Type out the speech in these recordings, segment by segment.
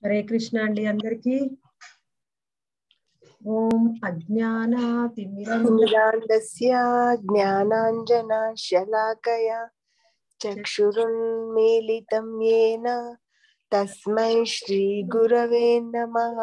హరే కృష్ణ అండి అందరికి. ఓం అజ్ఞానాతిమిరాంధస్య జ్ఞానాంజనశలాకయా చక్షురున్మీలితం యేన తస్మై శ్రీ గురవే నమః.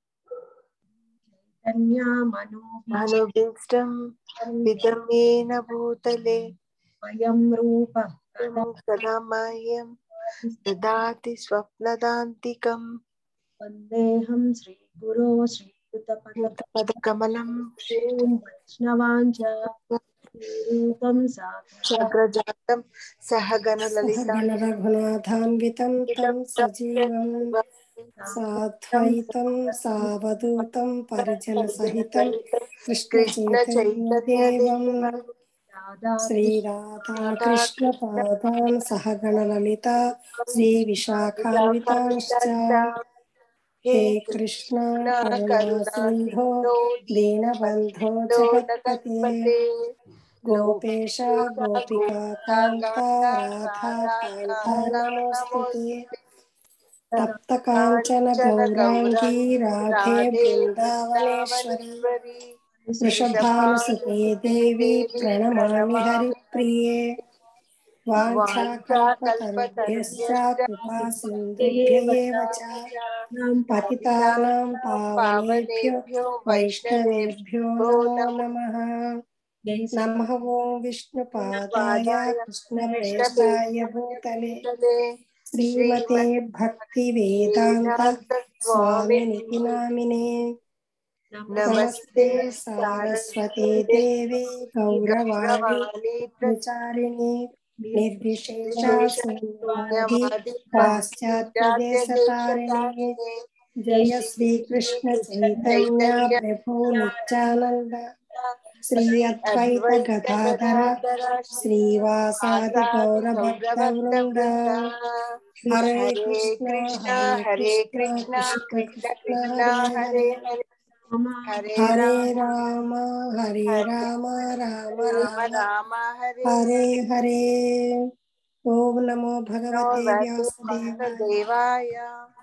మనోభీష్టం స్థితం యేన భూతలే స్వయం రూప సదా మహ్యం దదాతి స్వప్నదాంతికం. వందేహం శ్రీ గురో శ్రీయుతపదకమలం వైష్ణవాంచ రూపం సాగ్రజాతం సహగణ లలితా రఘునాథాన్వితం తం సజీవం సాద్వైతం సావధూతం పరిజన సహితం కృష్ణ చైతన్యదేవం శ్రీరాధా కృష్ణ పాదాన్ సహగణ లలిత శ్రీ విశాఖాన్వితాంశ్చ. హే కృష్ణ కరుణా సింధో దీనబంధో జగత్పతే గోపేశ గోపికా కాంత రాధా కాంత నమోస్తుతే. తప్త కాంచన గౌరాంగీ రాధే బృందావనేశ్వరి వృషభానుసుతే దేవి ప్రణమామి హరిప్రియే. వాంఛాకల్పతరుభ్యశ్చ కృపా సింధుభ్యయేవ చ పతితానాం పావనేభ్యో వైష్ణవేభ్యో నమో నమః. నమః ఓం విష్ణుపాదాయ కృష్ణప్రేష్ఠాయ భూతలే శ్రీమతే భక్తి వేదాంత స్వామినితి నామినే. నమస్తే సారస్వతే దేవి గౌరవాణి ప్రచారిణి నిర్విశేష శూన్యవాది పాశ్చాత్య దేశతారిణి. జయ శ్రీ కృష్ణ చైతన్య ప్రభు నిత్యానంద శ్రీ అద్వైత గదాధర శ్రీవాసాది గౌర భక్త వృంద. హరే కృష్ణ హరే కృష్ణ కృష్ణ కృష్ణ హరే హరే హరే రామ రామ రామ హరే హరే. ఓం నమో భగవతే వ్యాసదేవాయ.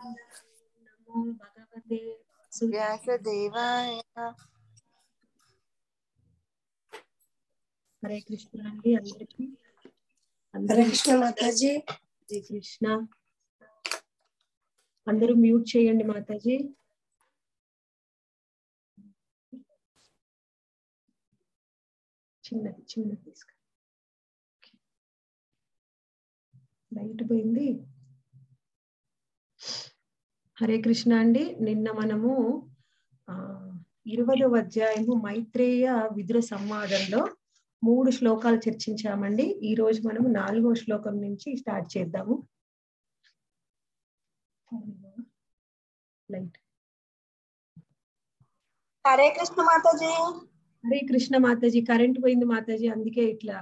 హరే కృష్ణ అండి అందరికి. హరే కృష్ణ మాతాజీ. హరే కృష్ణ. అందరూ మ్యూట్ చేయండి మాతాజీ. చిన్నది తీసుకు బయట పోయింది. హరే కృష్ణ అండి. నిన్న మనము 20వ అధ్యాయము మైత్రేయ విదుర సంవాదంలో 3 శ్లోకాలు చర్చించామండి. ఈ రోజు మనము 4వ శ్లోకం నుంచి స్టార్ట్ చేద్దాము. హరే కృష్ణ మాతాజీ. హరే కృష్ణ మాతాజీ. కరెంట్ పోయింది మాతాజీ, అందుకే ఇట్లా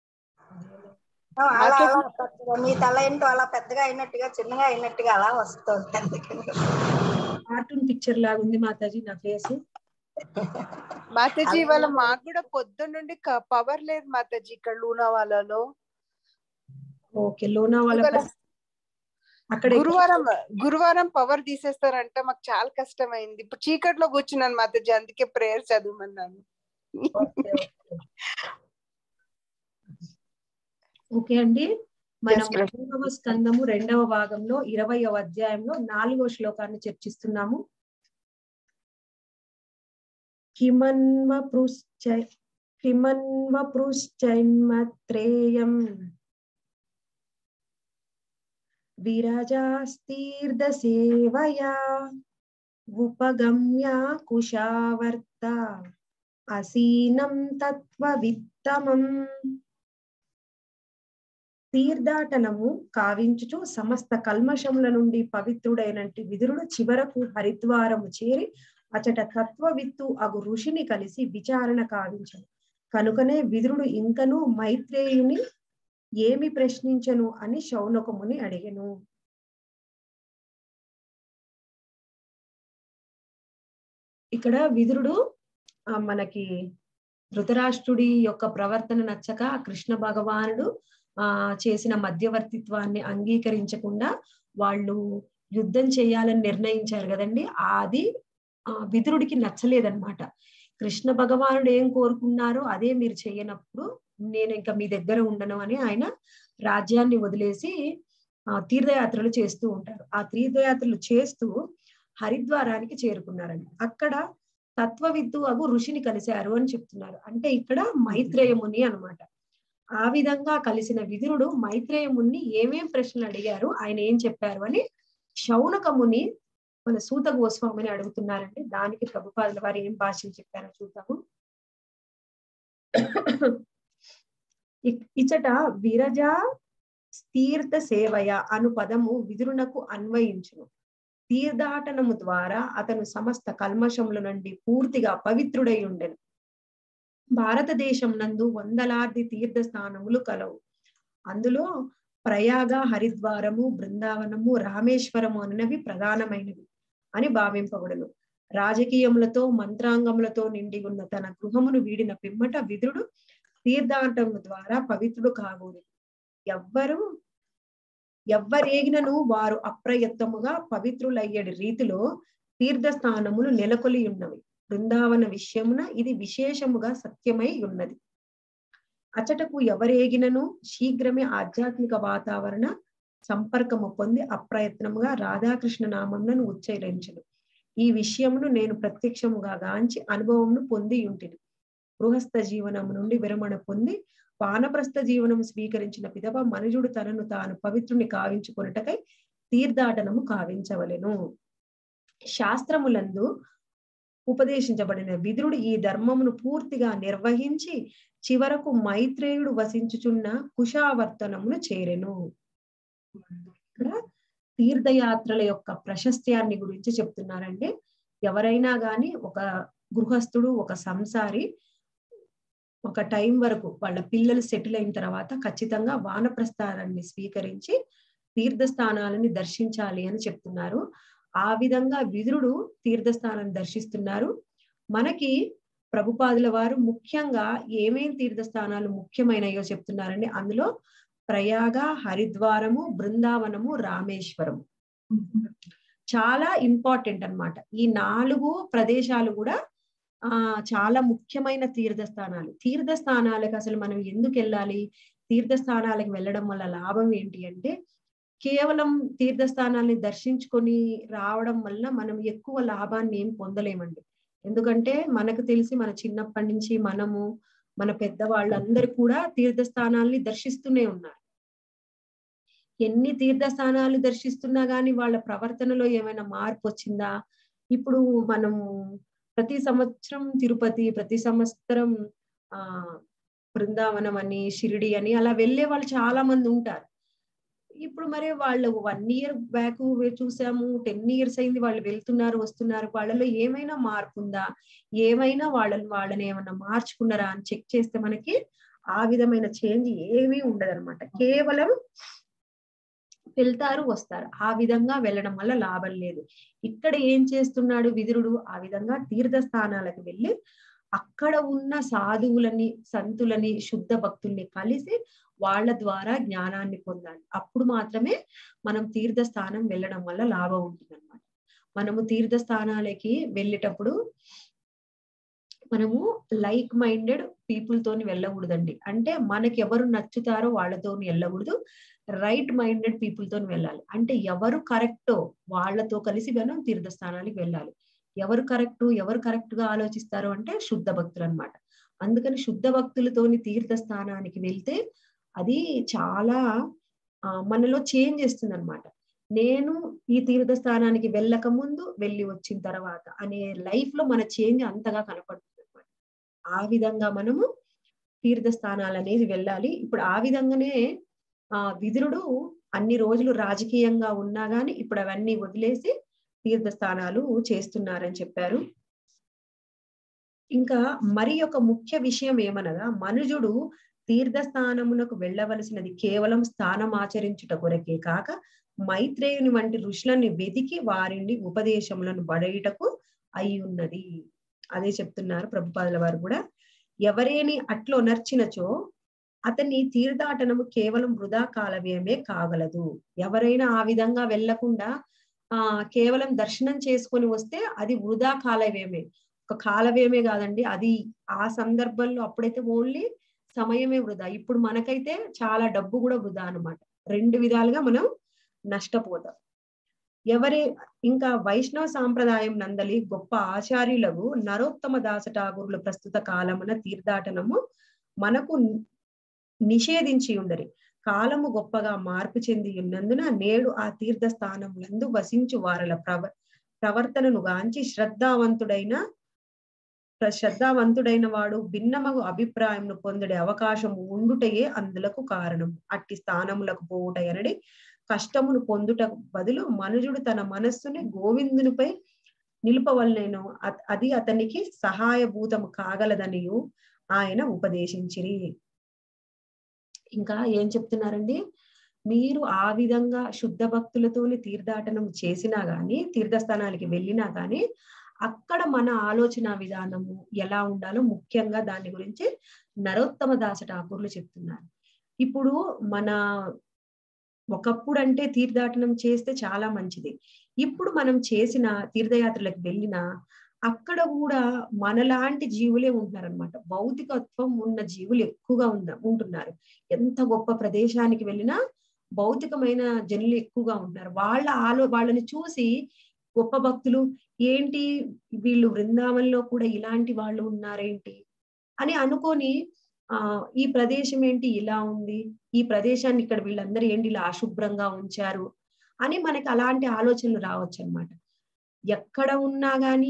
అలా మీ తల ఏంటో అలా పెద్దగా అయినట్టుగా చిన్నగా అయినట్టుగా అలా వస్తుంది. కార్టూన్ పిక్చర్ లాగా ఉంది మాతాజీ నా ఫేస్. మాతాజీ ఇవాళ మాకు కూడా పొద్దున్న నుండి పవర్ లేదు మాతాజీ ఇక్కడ లోనావాలాలో. ఓకే, లోనావాలా అక్కడ గురువారం పవర్ తీసేస్తారంట. మాకు చాలా కష్టమైంది. ఇప్పుడు చీకట్లో కూర్చున్నాను మాతాజీ, అందుకే ప్రేయర్ చదవమన్నాను. ఓకే అండి. మనం 3వ స్కందము 2వ భాగంలో 20వ అధ్యాయంలో 4వ శ్లోకాన్ని చర్చిస్తున్నాము. కిమన్వపృశ్చైన్మత్రేయం విరజాస్తీర్ధ సేవయా ఉపగమ్య కుశావర్త అసీనం తత్వవిత్తమం. తీర్థాటనము కావించుచు సమస్త కల్మషముల నుండి పవిత్రుడైనట్టి విదురుడు చివరకు హరిద్వారము చేరి అచట తత్వవిత్తు అగు ఋషిని కలిసి విచారణ కావించను. కనుకనే విదురుడు ఇంకను మైత్రేయుని ఏమి ప్రశ్నించను అని శౌనకముని అడిగెను. ఇక్కడ విదురుడు మనకి ధృతరాష్ట్రుడి యొక్క ప్రవర్తన నచ్చక కృష్ణ భగవానుడు చేసిన మధ్యవర్తిత్వాన్ని అంగీకరించకుండా వాళ్ళు యుద్ధం చేయాలని నిర్ణయించారు కదండి, అది విదురుడికి నచ్చలేదన్నమాట. కృష్ణ భగవానుడు ఏం కోరుకున్నారో అదే మీరు చేయనప్పుడు నేను ఇంకా మీ దగ్గర ఉండను అని ఆయన రాజ్యాన్ని వదిలేసి తీర్థయాత్రలు చేస్తూ ఉంటారు. ఆ తీర్థయాత్రలు చేస్తూ హరిద్వారానికి చేరుకున్నారండి. అక్కడ తత్వవిద్దు అగు ఋషిని కలిశారు అని చెప్తున్నారు. అంటే ఇక్కడ మైత్రేయ ముని అన్నమాట. ఆ విధంగా కలిసిన విదురుడు మైత్రేయ ముని ఏమేం ప్రశ్నలు అడిగారు, ఆయన ఏం చెప్పారు అని శౌనక ముని మన సూత గోస్వామిని అడుగుతున్నారండి. దానికి ప్రభుపాదుల వారు ఏం భాషలు చెప్పారో చూద్దాము. ఇచ్చట విరజా తీర్థ సేవయ అను పదము విదురునకు అన్వయించును. తీర్థాటనము ద్వారా అతను సమస్త కల్మషముల నుండి పూర్తిగా పవిత్రుడై ఉండెను. భారతదేశం నందు వందలాది తీర్థ స్థానములు కలవు. అందులో ప్రయాగ, హరిద్వారము, బృందావనము, రామేశ్వరము అనేవి ప్రధానమైనవి అని భావింపబడును. రాజకీయములతో మంత్రాంగములతో నిండి ఉన్న తన గృహమును వీడిన పిమ్మట విదురుడు తీర్థాటనము ద్వారా పవిత్రుడు కాగూడదు. ఎవ్వరేగినను వారు అప్రయత్నముగా పవిత్రులయ్యేడి రీతిలో తీర్థస్థానములు నెలకొలి ఉన్నవి. బృందావన విషయమున ఇది విశేషముగా సత్యమై ఉన్నది. అచటకు ఎవరేగినను శీఘ్రమే ఆధ్యాత్మిక వాతావరణ సంపర్కము పొంది అప్రయత్నముగా రాధాకృష్ణ నామములను ఉచ్చరించును. ఈ విషయమును నేను ప్రత్యక్షముగా గాంచి అనుభవమును పొంది ఉంటిని. గృహస్థ జీవనము నుండి విరమణ పొంది వానప్రస్థ జీవనం స్వీకరించిన పిదప మనుజుడు తనను తాను పవిత్రుని కావించుకొనుటకై తీర్థాటనము కావించవలెను. శాస్త్రములందు ఉపదేశించబడిన విదురుడు ఈ ధర్మమును పూర్తిగా నిర్వహించి చివరకు మైత్రేయుడు వసించుచున్న కుశావర్తనమును చేరెను. ఇక్కడ తీర్థయాత్రల యొక్క ప్రశస్త్యాన్ని గురించి చెప్తున్నారండి. ఎవరైనా గాని ఒక గృహస్థుడు, ఒక సంసారి ఒక టైం వరకు వాళ్ళ పిల్లలు సెటిల్ అయిన తర్వాత ఖచ్చితంగా వానప్రస్థానాన్ని స్వీకరించి తీర్థస్థానాలని దర్శించాలి అని చెప్తున్నారు. ఆ విధంగా విదురుడు తీర్థస్థానాన్ని దర్శిస్తున్నారు. మనకి ప్రభుపాదుల వారు ముఖ్యంగా ఏమేం తీర్థస్థానాలు ముఖ్యమైనయో చెప్తున్నారండి. అందులో ప్రయాగ, హరిద్వారము, బృందావనము, రామేశ్వరము చాలా ఇంపార్టెంట్ అన్నమాట. ఈ 4 ప్రదేశాలు కూడా చాలా ముఖ్యమైన తీర్థస్థానాలు. తీర్థస్థానాలకు అసలు మనం ఎందుకు వెళ్ళాలి, తీర్థస్థానాలకు వెళ్ళడం వల్ల లాభం ఏంటి అంటే, కేవలం తీర్థస్థానాల్ని దర్శించుకొని రావడం వల్ల మనం ఎక్కువ లాభాన్ని ఏం పొందలేమండి. ఎందుకంటే మనకు తెలిసి మన చిన్నప్పటి నుంచి మనము, మన పెద్దవాళ్ళందరూ కూడా తీర్థస్థానాల్ని దర్శిస్తూనే ఉన్నారు. ఎన్ని తీర్థస్థానాలు దర్శిస్తున్నా గానీ వాళ్ళ ప్రవర్తనలో ఏమైనా మార్పు వచ్చిందా? ఇప్పుడు మనము ప్రతి సంవత్సరం తిరుపతి, ప్రతి సంవత్సరం బృందావనం అని, షిరిడి అని అలా వెళ్ళే వాళ్ళు చాలా మంది ఉంటారు. ఇప్పుడు మరి వాళ్ళు 1 year బ్యాక్ చూసాము, 10 years అయింది వాళ్ళు వెళ్తున్నారు, వస్తున్నారు. వాళ్ళలో ఏమైనా మార్పు ఉందా, ఏమైనా వాళ్ళని ఏమైనా మార్చుకున్నారా అని చెక్ చేస్తే మనకి ఆ విధమైన చేంజ్ ఏమీ ఉండదన్నమాట. కేవలం వెళ్తారు, వస్తారు. ఆ విధంగా వెళ్ళడం వల్ల లాభం లేదు. ఇక్కడ ఏం చేస్తున్నాడు విదురుడు? ఆ విధంగా తీర్థస్థానాలకు వెళ్ళి అక్కడ ఉన్న సాధువులని, సంతులని, శుద్ధ భక్తుల్ని కలిసి వాళ్ళ ద్వారా జ్ఞానాన్ని పొందాలి. అప్పుడు మాత్రమే మనం తీర్థస్థానం వెళ్ళడం వల్ల లాభం ఉంటుంది అన్నమాట. మనము తీర్థస్థానాలకి వెళ్ళేటప్పుడు మనము లైక్ మైండెడ్ పీపుల్ తోని వెళ్ళకూడదండి. అంటే మనకి ఎవరు నచ్చుతారో వాళ్ళతో వెళ్ళకూడదు, రైట్ మైండెడ్ పీపుల్ తోని వెళ్ళాలి. అంటే ఎవరు కరెక్టో వాళ్ళతో కలిసి మనం తీర్థస్థానానికి వెళ్ళాలి. ఎవరు కరెక్ట్ గా ఆలోచిస్తారో అంటే శుద్ధ భక్తులు అన్నమాట. అందుకని శుద్ధ భక్తులతోని తీర్థస్థానానికి వెళ్తే అది చాలా మనలో చేంజ్ చేస్తుంది అన్నమాట. నేను ఈ తీర్థస్థానానికి వెళ్ళక ముందు, వెళ్ళి వచ్చిన తర్వాత అనే లైఫ్ లో మన చేంజ్ అంతగా కనపడుతుంది అన్నమాట. ఆ విధంగా మనము తీర్థస్థానాలు అనేది వెళ్ళాలి. ఇప్పుడు ఆ విధంగానే విదురుడు అన్ని రోజులు రాజకీయంగా ఉన్నా గాని ఇప్పుడు అవన్నీ వదిలేసి తీర్థస్థానాలు చేస్తున్నారని చెప్పారు. ఇంకా మరి ఒక ముఖ్య విషయం ఏమనగా, మనుజుడు తీర్థస్థానమునకు వెళ్ళవలసినది కేవలం స్థానం ఆచరించుట కొరకే కాక మైత్రేయుని వంటి ఋషులని వెతికి వారిని ఉపదేశములను బడయుటకు అయి ఉన్నది. అదే చెప్తున్నారు ప్రభుపాదుల వారు కూడా. ఎవరేని అట్లో నర్చినచో అతని తీర్థాటనము కేవలం వృధా కాల వ్యయమే కాగలదు. ఎవరైనా ఆ విధంగా వెళ్లకుండా కేవలం దర్శనం చేసుకొని వస్తే అది వృధా కాలవ్యమే. ఒక కాలవ్యమే కాదండి, అది ఆ సందర్భంలో అప్పుడైతే ఓన్లీ సమయమే వృధా. ఇప్పుడు మనకైతే చాలా డబ్బు కూడా వృధా అన్నమాట. 2 విధాలుగా మనం నష్టపోతాం. ఇంకా వైష్ణవ సాంప్రదాయం నందలి గొప్ప ఆచార్యులకు నరోత్తమ దాస ఠాగూరులు ప్రస్తుత కాలమున తీర్థాటనము మనకు నిషేధించి ఉండరి. కాలము గొప్పగా మార్పు చెంది ఉన్నందున నేడు ఆ తీర్థ స్థానములందు వసించు వారల ప్రవర్తనను గాంచి శ్రద్ధావంతుడైన వాడు భిన్నమగు అభిప్రాయమును పొందడే అవకాశము ఉండుటయే అందులకు కారణం. అట్టి స్థానములకు పోవుట ఎనడి కష్టమును పొందుట బదులు మనుజుడు తన మనస్సుని గోవిందునిపై నిలుపవలెను, అది అతనికి సహాయభూతము కాగలదనియు ఆయన ఉపదేశించిరి. ఇంకా ఏం చెప్తున్నారండి, మీరు ఆ విధంగా శుద్ధ భక్తులతోని తీర్థాటనం చేసినా గాని, తీర్థస్థానాలకి వెళ్ళినా గాని అక్కడ మన ఆలోచన విధానము ఎలా ఉండాలో ముఖ్యంగా దాని గురించి నరోత్తమ దాస ఠాకూర్లు చెప్తున్నారు. ఇప్పుడు ఒకప్పుడు అంటే తీర్థాటనం చేస్తే చాలా మంచిది. ఇప్పుడు మనం చేసిన తీర్థయాత్రలకు వెళ్ళినా అక్కడ కూడా మనలాంటి జీవులే ఉంటున్నారు అనమాట. భౌతికత్వం ఉన్న జీవులు ఎక్కువగా ఉంటున్నారు. ఎంత గొప్ప ప్రదేశానికి వెళ్ళినా భౌతికమైన జనులు ఎక్కువగా ఉంటున్నారు. వాళ్ళని చూసి గొప్ప భక్తులు ఏంటి వీళ్ళు బృందావనంలో కూడా ఇలాంటి వాళ్ళు ఉన్నారేంటి అని అనుకొని ఈ ప్రదేశం ఏంటి ఇలా ఉంది, ఈ ప్రదేశాన్ని ఇక్కడ వీళ్ళందరూ ఏంటి ఇలా అశుభ్రంగా ఉంచారు అని మనకి అలాంటి ఆలోచనలు రావచ్చు అనమాట. ఎక్కడ ఉన్నా గాని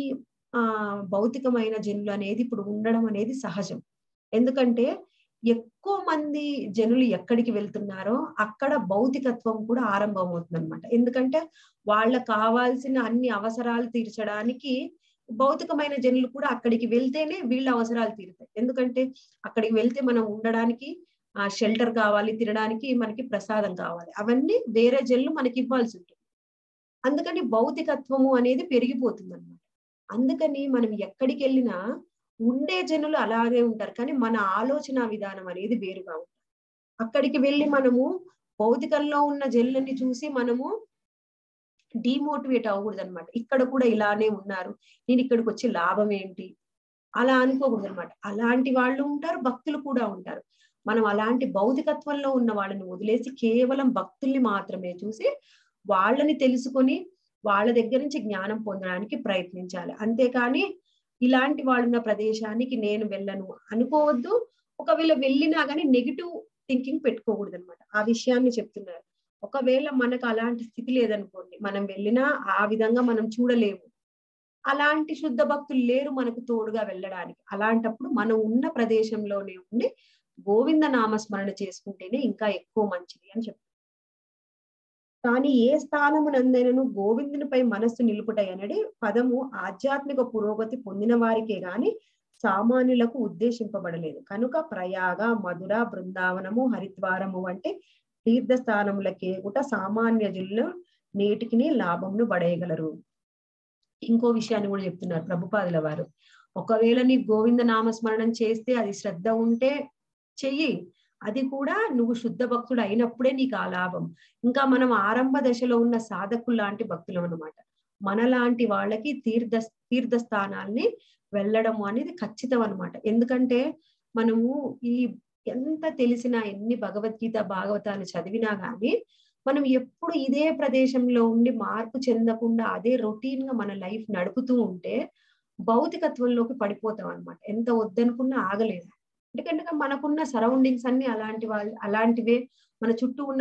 భౌతికమైన జనులు అనేది ఇప్పుడు ఉండడం అనేది సహజం. ఎందుకంటే ఎక్కువ మంది జనులు ఎక్కడికి వెళ్తున్నారో అక్కడ భౌతికత్వం కూడా ఆరంభమవుతుంది అనమాట. ఎందుకంటే వాళ్ళకు కావాల్సిన అన్ని అవసరాలు తీర్చడానికి భౌతికమైన జనులు కూడా అక్కడికి వెళ్తేనే వీళ్ళ అవసరాలు తీరుతాయి. ఎందుకంటే అక్కడికి వెళ్తే మనం ఉండడానికి షెల్టర్ కావాలి, తినడానికి మనకి ప్రసాదం కావాలి, అవన్నీ వేరే జనులు మనకి ఇవ్వాల్సి ఉంటుంది. అందుకని భౌతికత్వము అనేది పెరిగిపోతుంది అనమాట. అందుకని మనం ఎక్కడికి వెళ్ళినా ఉండే జనులు అలాగే ఉంటారు, కానీ మన ఆలోచన విధానం అనేది వేరుగా ఉంటుంది. అక్కడికి వెళ్ళి మనము భౌతికంలో ఉన్న జనులని చూసి మనము డిమోటివేట్ అవ్వకూడదు అనమాట. ఇక్కడ కూడా ఇలానే ఉన్నారు, నేను ఇక్కడికి వచ్చి లాభం ఏంటి అలా అనుకోకూడదు అనమాట. అలాంటి వాళ్ళు ఉంటారు, భక్తులు కూడా ఉంటారు. మనం అలాంటి భౌతికత్వంలో ఉన్న వాళ్ళని వదిలేసి కేవలం భక్తుల్ని మాత్రమే చూసి వాళ్ళని తెలుసుకొని వాళ్ళ దగ్గర నుంచి జ్ఞానం పొందడానికి ప్రయత్నించాలి. అంతేకాని ఇలాంటి వాళ్ళున్న ప్రదేశానికి నేను వెళ్ళను అనుకోవద్దు. ఒకవేళ వెళ్ళినా కానీ నెగిటివ్ థింకింగ్ పెట్టుకోకూడదు అనమాట. ఆ విషయాన్ని చెప్తున్నారు. ఒకవేళ మనకు అలాంటి స్థితి లేదనుకోండి, మనం వెళ్ళినా ఆ విధంగా మనం చూడలేము. అలాంటి శుద్ధ భక్తులు లేరు మనకు తోడుగా వెళ్ళడానికి. అలాంటప్పుడు మనం ఉన్న ప్రదేశంలోనే ఉండి గోవింద నామస్మరణ చేసుకుంటేనే ఇంకా ఎక్కువ మంచిది అని చెప్తారు. కానీ ఏ స్థానమునందైనను గోవిందునిపై మనస్సు నిలుపుట అనేది పదము ఆధ్యాత్మిక పురోగతి పొందిన వారికే గాని సామాన్యులకు ఉద్దేశింపబడలేదు. కనుక ప్రయాగ, మధుర, బృందావనము, హరిద్వారము వంటి తీర్థస్థానములకేగుట సామాన్యజులు నేటికి లాభంను పడేయగలరు. ఇంకో విషయాన్ని కూడా చెప్తున్నారు ప్రభుపాదుల వారు. ఒకవేళ నీ గోవింద నామస్మరణం చేస్తే అది శ్రద్ధ ఉంటే చెయ్యి, అది కూడా నువ్వు శుద్ధ భక్తుడు అయినప్పుడే నీకు ఆ లాభం. ఇంకా మనం ఆరంభ దశలో ఉన్న సాధకులు లాంటి భక్తులు అన్నమాట. మనలాంటి వాళ్ళకి తీర్థస్థానాల్ని వెళ్ళడము అనేది ఖచ్చితం అనమాట. ఎందుకంటే మనము ఎంత తెలిసినా, ఎన్ని భగవద్గీత భాగవతాలు చదివినా గాని మనం ఎప్పుడు ఇదే ప్రదేశంలో ఉండి మార్పు చెందకుండా అదే రొటీన్ గా మన లైఫ్ నడుపుతూ ఉంటే భౌతికత్వంలోకి పడిపోతాం అనమాట. ఎంత వద్దనుకున్నా ఆగలేదు. ఎందుకంటే మనకున్న సరౌండింగ్స్ అన్ని అలాంటివే. మన చుట్టూ ఉన్న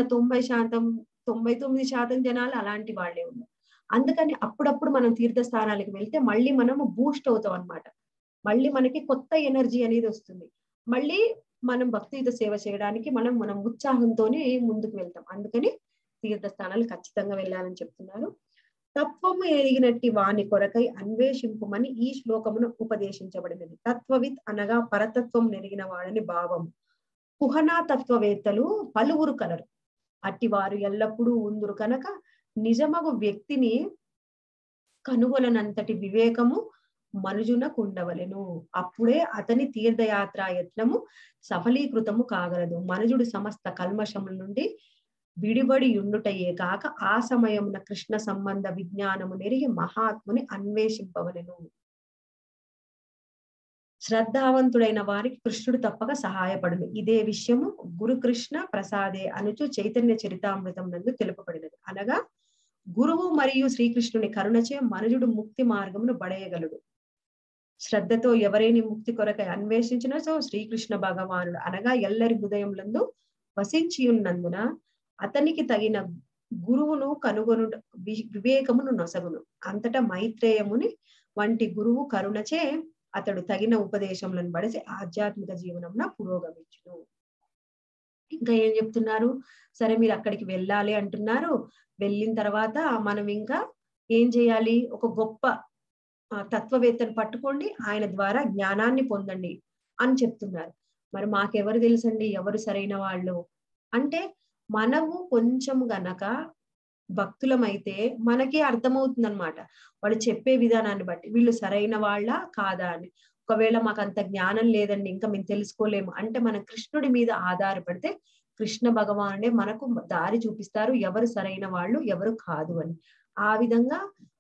99% జనాలు అలాంటి వాళ్ళే ఉన్నారు. అందుకని అప్పుడప్పుడు మనం తీర్థస్థానాలకు వెళ్తే మళ్ళీ మనము బూస్ట్ అవుతాం అనమాట. మళ్ళీ మనకి కొత్త ఎనర్జీ అనేది వస్తుంది. మళ్ళీ మనం భక్తియుత సేవ చేయడానికి మనం ఉత్సాహంతోనే ముందుకు వెళ్తాం. అందుకని తీర్థస్థానాలు ఖచ్చితంగా వెళ్ళాలని చెప్తున్నారు. తత్వము ఎరిగినట్టి వాని కొరకై అన్వేషింపుమని ఈ శ్లోకమును ఉపదేశించబడినది. తత్వవిత్ అనగా పరతత్వం నెరిగిన వాడని భావం. కుహనా తత్వవేత్తలు పలువురు కలరు, అట్టి వారు ఎల్లప్పుడూ ఉందురు కనుక నిజమగు వ్యక్తిని కనుగొలనంతటి వివేకము మనుజునకు ఉండవలెను. అప్పుడే అతని తీర్థయాత్రా యత్నము సఫలీకృతము కాగలదు. మనుజుడు సమస్త కల్మషముల నుండి విడిబడి ఉండుటయే కాక ఆ సమయమున కృష్ణ సంబంధ విజ్ఞానము నెరిగి మహాత్ముని అన్వేషింపవలెను. శ్రద్ధావంతుడైన వారికి కృష్ణుడు తప్పక సహాయపడును. ఇదే విషయము గురుకృష్ణ ప్రసాదే అనుచు చైతన్య చరితామృతం నందు తెలుపబడినది. అనగా గురువు మరియు శ్రీకృష్ణుని కరుణచే మనుజుడు ముక్తి మార్గమును బడయగలడు. శ్రద్ధతో ఎవరైనా ముక్తి కొరకై అన్వేషించిన సో శ్రీకృష్ణ భగవానుడు అనగా ఎల్లరి హృదయములందు వసించి ఉన్నందున అతనికి తగిన గురువును కనుగొను వివేకమును నొసగును. అంతటా మైత్రేయముని వంటి గురువు కరుణచే అతడు తగిన ఉపదేశములను బడిసి ఆధ్యాత్మిక జీవనంన పురోగమించును. ఇంకా ఏం చెప్తున్నారు? సరే మీరు అక్కడికి వెళ్ళాలి అంటున్నారు. వెళ్ళిన తర్వాత మనం ఇంకా ఏం చేయాలి? ఒక గొప్ప తత్వవేత్తను పట్టుకోండి, ఆయన ద్వారా జ్ఞానాన్ని పొందండి అని చెప్తున్నారు. మరి మాకెవరు తెలుసండి ఎవరు సరైన వాళ్ళు అంటే, మనము కొంచెం గనక భక్తులమైతే మనకి అర్థమవుతుంది అనమాట. వాళ్ళు చెప్పే విధానాన్ని బట్టి వీళ్ళు సరైన వాళ్ళ కాదా అని. ఒకవేళ మాకు అంత జ్ఞానం లేదండి, ఇంకా మేము తెలుసుకోలేము అంటే, మన కృష్ణుడి మీద ఆధారపడితే కృష్ణ భగవానుడే మనకు దారి చూపిస్తారు ఎవరు సరైన వాళ్ళు ఎవరు కాదు అని. ఆ విధంగా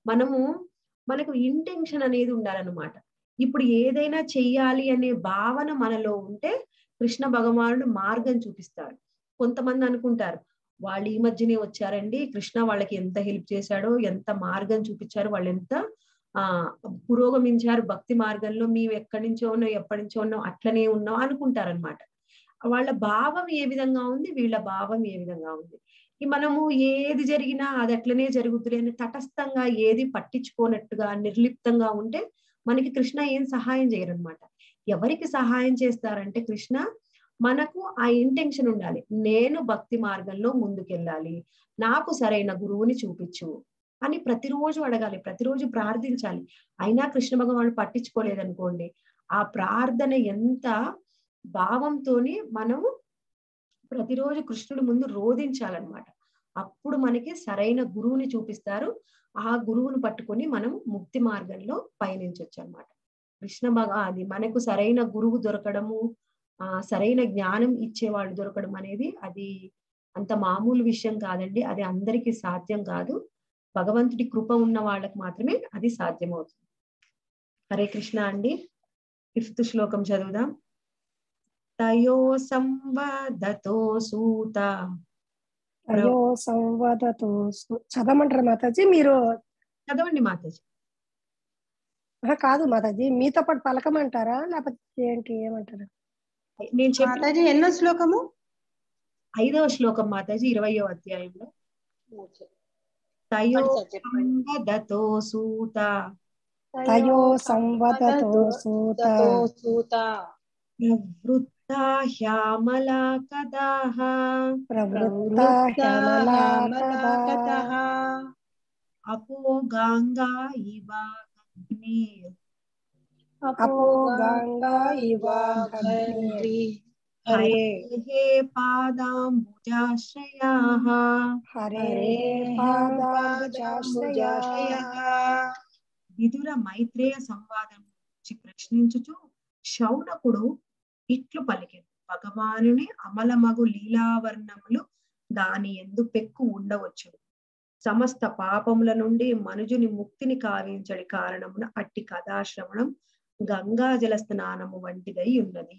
మనకు ఇంటెన్షన్ అనేది ఉండాలన్నమాట. ఇప్పుడు ఏదైనా చెయ్యాలి అనే భావన మనలో ఉంటే కృష్ణ భగవానుడు మార్గం చూపిస్తాడు. కొంతమంది అనుకుంటారు వాళ్ళు ఈ మధ్యనే వచ్చారండి, కృష్ణ వాళ్ళకి ఎంత హెల్ప్ చేశాడో, ఎంత మార్గం చూపించారు, వాళ్ళు ఎంత పురోగమించారు భక్తి మార్గంలో, మేము ఎక్కడి నుంచో ఉన్నాం ఎప్పటి నుంచో ఉన్నాం అట్లనే ఉన్నాం అనుకుంటారనమాట. వాళ్ళ భావం ఏ విధంగా ఉంది, వీళ్ళ భావం ఏ విధంగా ఉంది. మనము ఏది జరిగినా అది అట్లనే జరుగుతుంది అని తటస్థంగా ఏది పట్టించుకోనట్టుగా నిర్లిప్తంగా ఉంటే మనకి కృష్ణ ఏం సహాయం చేయరనమాట. ఎవరికి సహాయం చేస్తారంటే కృష్ణ మనకు ఆ ఇంటెన్షన్ ఉండాలి, నేను భక్తి మార్గంలో ముందుకెళ్ళాలి, నాకు సరైన గురువుని చూపించు అని ప్రతిరోజు అడగాలి, ప్రతిరోజు ప్రార్థించాలి. అయినా కృష్ణ భగవానుడు పట్టించుకోలేదనుకోండి, ఆ ప్రార్థన ఎంత భావంతోని మనము ప్రతిరోజు కృష్ణుడి ముందు రోధించాలన్నమాట. అప్పుడు మనకి సరైన గురువుని చూపిస్తారు. ఆ గురువును పట్టుకొని మనం ముక్తి మార్గంలో పయనించవచ్చు అన్నమాట. అది మనకు సరైన గురువు దొరకడము, సరైన జ్ఞానం ఇచ్చేవాళ్ళు దొరకడం అనేది అది అంత మామూలు విషయం కాదండి. అది అందరికీ సాధ్యం కాదు. భగవంతుడి కృప ఉన్న వాళ్ళకి మాత్రమే అది సాధ్యమవుతుంది. హరే కృష్ణ అండి. 5th శ్లోకం చదువుదాం. తయో సంవదతో సూత. తయో సంవదతో చదవమంటారు మాతాజీ? మీరు చదవండి మాతాజీ. కాదు మాతాజీ, మీతో పాటు పలకమంటారా లేకపోతే ఏంటి, ఏమంటారు? నేను మాతాజీ ఎన్నో శ్లోకము? 5వ శ్లోకం మాతాజీ, 20వ అధ్యాయంలో. తయో సంవదతో సూత. తయో సంవదతో సూత ప్రవృత్తా హ్యామలా కదాః. ప్రవృత్తా హ్యామలాకదాః అపో గంగా ఇవ అగ్నిర్. అపో గంగా ఇవ అగ్నిర్. హరే పాదాంబుజాశ్రయాః. హరే పాదాంబుజాశ్రయాః. విదుర మైత్రేయ సంవాదం గురించి ప్రశ్నించుచు శౌనకుడు ఇట్లు పలికెను. భగవానుని అమలమగు లీలావర్ణములు దాని ఎందు పెక్కు ఉండవచ్చు. సమస్త పాపముల నుండి మనుజుని ముక్తిని కావించడి కారణమున అట్టి కథాశ్రవణం గంగాజల స్నానము వంటిదై ఉన్నది.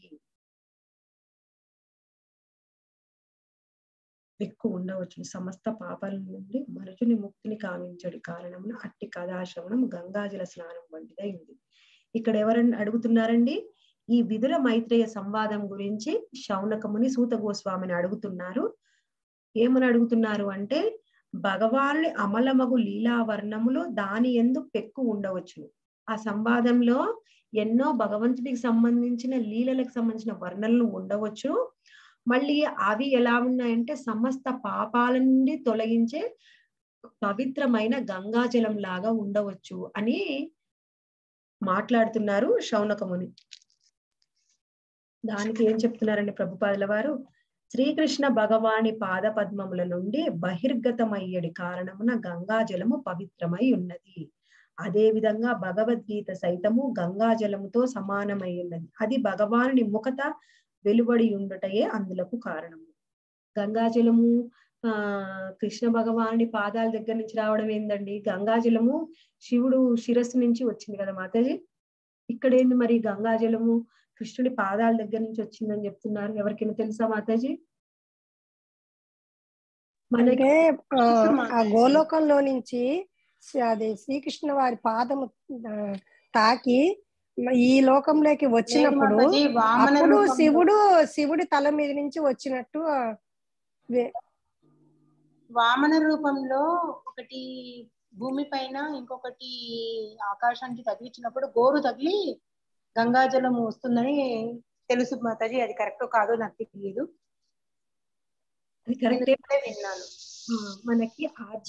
పెక్కు ఉండవచ్చు. సమస్త పాపాల నుండి మనుజుని ముక్తిని కావించడి కారణమున అట్టి కథాశ్రవణం గంగాజల స్నానం వంటిదై ఉంది. ఇక్కడ ఎవరన్నా అడుగుతున్నారండి? ఈ విదుర మైత్రేయ సంవాదం గురించి శౌనకముని సూత గోస్వామిని అడుగుతున్నారు. ఏమని అడుగుతున్నారు అంటే, భగవానుని అమలమగు లీలావర్ణములు దాని ఎందు పెక్కు ఉండవచ్చు. ఆ సంవాదంలో ఎన్నో భగవంతుడికి సంబంధించిన లీలలకు సంబంధించిన వర్ణనలు ఉండవచ్చు. మళ్ళీ అవి ఎలా ఉన్నాయంటే సమస్త పాపాల నుండి తొలగించే పవిత్రమైన గంగాజలం లాగా ఉండవచ్చు అని మాట్లాడుతున్నారు శౌనకముని. దానికి ఏం చెప్తున్నారండి ప్రభుపాదుల వారు? శ్రీకృష్ణ భగవాని పాద పద్మముల నుండి బహిర్గతమయ్యడి కారణమున గంగాజలము పవిత్రమై ఉన్నది. అదే విధంగా భగవద్గీత సైతము గంగాజలముతో సమానమై ఉన్నది. అది భగవానుని ముఖత వెలువడి ఉండుటయే అందులకు కారణము. గంగాజలము కృష్ణ భగవానుడి పాదాల దగ్గర నుంచి రావడం ఏందండి? గంగాజలము శివుడు శిరస్సు నుంచి వచ్చింది కదా మాతాజీ. ఇక్కడ ఏంది మరి గంగాజలము కృష్ణుడి పాదాల దగ్గర నుంచి వచ్చిందని చెప్తున్నారు? ఎవరికైనా తెలుసా మాతాజీ? మనకి అంటే ఆ గోలోకంలో నుంచి అది శ్రీకృష్ణ వారి పాదము తాకి ఈ లోకంలోకి వచ్చినప్పుడు అప్పుడు శివుడి తల మీద నుంచి వచ్చినట్టు వామన రూపంలో ఒకటి భూమి పైన ఇంకొకటి ఆకాశానికి తగిలించినప్పుడు గోరు తగిలి గంగాజలం వస్తుందని తెలుసు మాతాజీ. అది కరెక్ట్ కాదో నాకు తెలియదు, అది కరెక్టే విన్నాను. మనకి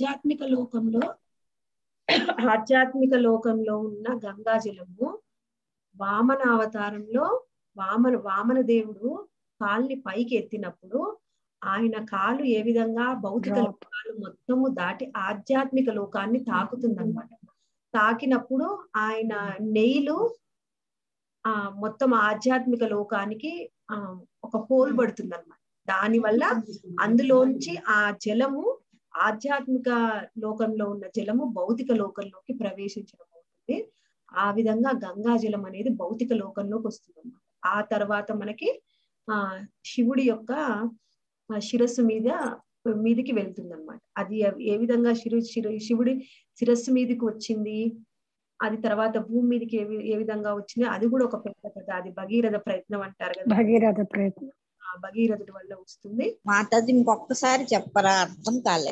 ఆధ్యాత్మిక లోకంలో ఉన్న గంగాజలము వామన అవతారంలో వామన దేవుడు కాల్ని పైకి ఎత్తినప్పుడు ఆయన కాలు ఏ విధంగా భౌతిక లోకాలు మొత్తము దాటి ఆధ్యాత్మిక లోకాన్ని తాకుతుందన్నమాట. తాకినప్పుడు ఆయన నెయ్యిలు మొత్తం ఆధ్యాత్మిక లోకానికి ఒక హోల్ పడుతుంది అనమాట. దానివల్ల అందులోంచి ఆ జలము ఆధ్యాత్మిక లోకంలో ఉన్న జలము భౌతిక లోకంలోకి ప్రవేశించడం అవుతుంది. ఆ విధంగా గంగా జలం అనేది భౌతిక లోకంలోకి వస్తుంది అన్నమాట. ఆ తర్వాత మనకి శివుడి యొక్క శిరస్సు మీదికి వెళ్తుంది అనమాట. అది ఏ విధంగా శివుడి శిరస్సు మీదకి వచ్చింది, అది తర్వాత భూమి మీదకి ఏ విధంగా వచ్చింది, అది కూడా ఒక పెద్ద కథ. అది భగీరథ ప్రయత్నం అంటారు కదా, భగీరథ ప్రయత్నం. భగీరథుడి వల్ల వస్తుంది. మాతాజీ ఇంకొకసారి చెప్పరా, అర్థం కాలే.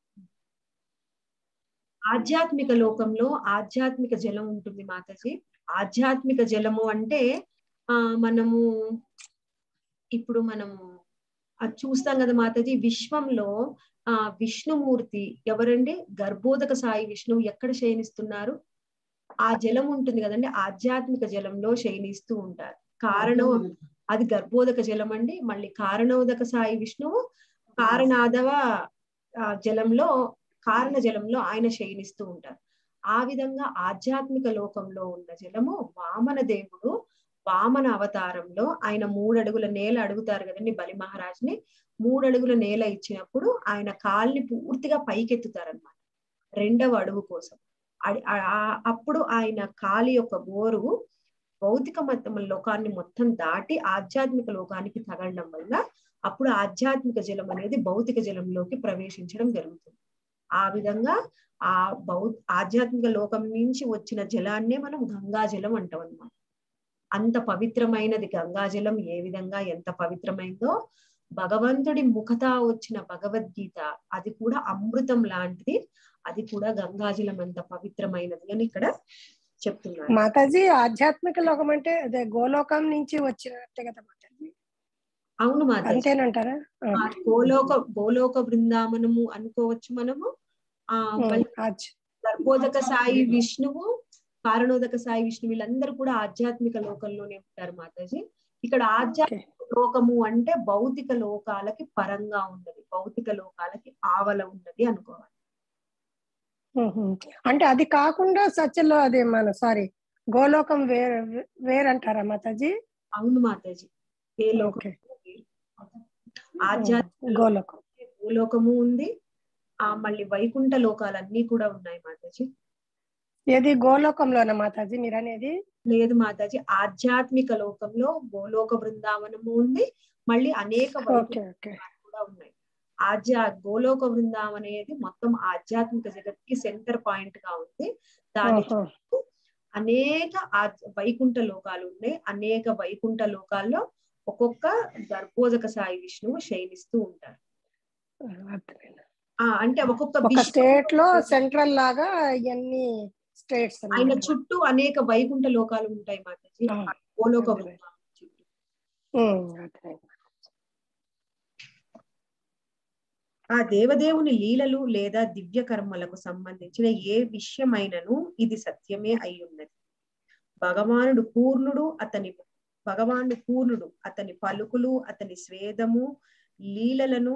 ఆధ్యాత్మిక లోకంలో ఆధ్యాత్మిక జలం ఉంటుంది మాతాజీ. ఆధ్యాత్మిక జలము అంటే మనము అది చూస్తాం కదా మాతాజీ. విశ్వంలో విష్ణుమూర్తి ఎవరండి? గర్భోదక సాయి విష్ణువు ఎక్కడ శయనిస్తున్నారు? ఆ జలం ఉంటుంది కదండి, ఆధ్యాత్మిక జలంలో శయనిస్తూ ఉంటారు. కారణం అది గర్భోదక జలం అండి. మళ్ళీ కారణోదక సాయి విష్ణువు కారణాదవ కారణ జలంలో ఆయన శయనిస్తూ ఉంటారు. ఆ విధంగా ఆధ్యాత్మిక లోకంలో ఉన్న జలము వామన దేవుడు వామన అవతారంలో ఆయన 3 అడుగుల నేల అడుగుతారు కదండి బలి మహారాజ్ని. 3 అడుగుల నేల ఇచ్చినప్పుడు ఆయన కాల్ని పూర్తిగా పైకెత్తుతారనమాట 2వ అడుగు కోసం. అప్పుడు ఆయన కాలి యొక్క గోరు భౌతిక లోకాన్ని మొత్తం దాటి ఆధ్యాత్మిక లోకానికి తగలడం వల్ల అప్పుడు ఆధ్యాత్మిక జలం అనేది భౌతిక జలంలోకి ప్రవేశించడం జరుగుతుంది. ఆ విధంగా ఆధ్యాత్మిక లోకం నుంచి వచ్చిన జలాన్నే మనం గంగా జలం అంటాం అన్నమాట. అంత పవిత్రమైనది గంగాజలం. ఏ విధంగా ఎంత పవిత్రమైందో భగవంతుడి ముఖత వచ్చిన భగవద్గీత అది కూడా అమృతం లాంటిది. అది కూడా గంగాజలం అంత పవిత్రమైనది అని ఇక్కడ చెప్తున్నారు. మాతాజీ ఆధ్యాత్మిక లోకం అంటే అదే గోలోకం నుంచి వచ్చినట్టే కదా మాతాజీ? అవును మాతాజీ, అంతేనంటారా? గోలోక బృందావనము అనుకోవచ్చు మనము. గర్భోదక సాయి విష్ణువు కారణోదక సాయి విష్ణు వీళ్ళందరూ కూడా ఆధ్యాత్మిక లోకంలోనే ఉంటారు మాతాజీ. ఇక్కడ ఆధ్యాత్మిక లోకము అంటే భౌతిక లోకాలకి పరంగా ఉన్నది, భౌతిక లోకాలకి ఆవల ఉన్నది అనుకోవాలి. అంటే అది కాకుండా సత్యలో అదే గోలోకం వేరంటారా మాతాజీ? అవును మాతాజీ, ఏ లోకం ఆధ్యాత్మిక గోలోకము ఉంది, మళ్ళీ వైకుంఠ లోకాలన్నీ కూడా ఉన్నాయి మాతాజీ. ఏది గోలోకంలోనా మాతాజీ మీరు అనేది? లేదు మాతాజీ, ఆధ్యాత్మిక లోకంలో గోలోక బృందావనము ఉంది, మళ్ళీ అనేక కూడా ఉన్నాయి. గోలోక బృందావనం అనేది మొత్తం ఆధ్యాత్మిక జగత్కి సెంటర్ పాయింట్ గా ఉంది. దాని అనేక వైకుంఠ లోకాలు ఉన్నాయి. అనేక వైకుంఠ లోకాల్లో ఒక్కొక్క గర్భోదక సాయి విష్ణువు శయనిస్తూ ఉంటారు. అంటే ఒక్కొక్క స్టేట్ లో సెంట్రల్ లాగా ఇవన్నీ స్టేట్స్ ఆయన చుట్టూ అనేక వైకుంఠ లోకాలు ఉంటాయి మాతాజీ గోలోక బృందావనం చుట్టూ. ఆ దేవదేవుని లీలలు లేదా దివ్య కర్మలకు సంబంధించిన ఏ విషయమైనను ఇది సత్యమే అయి ఉన్నది. భగవానుడు పూర్ణుడు, అతని పలుకులు, అతని స్వేదము, లీలలను